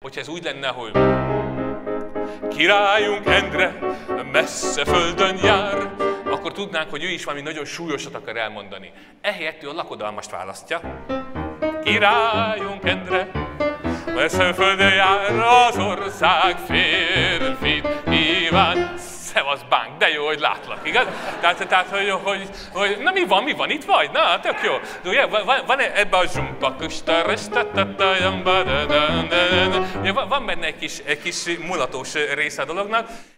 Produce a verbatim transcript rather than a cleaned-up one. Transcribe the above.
hogyha ez úgy lenne, hogy királyunk Endre messze földön jár, akkor tudnánk, hogy ő is valami nagyon súlyosat akar elmondani. Ehelyett ő a lakodalmast választja. Királyunk Endre messze földön jár, az ország férfit kíván. Szevasz, bánk, de jó, hogy látlak, igaz? Tehát, tehát hogy, hogy, hogy, na mi van, mi van, itt vagy? Na, tök jó. De ugye, van, van ebben a zsumpakustarestatattajamba, van benne egy kis, egy kis mulatós része a dolognak,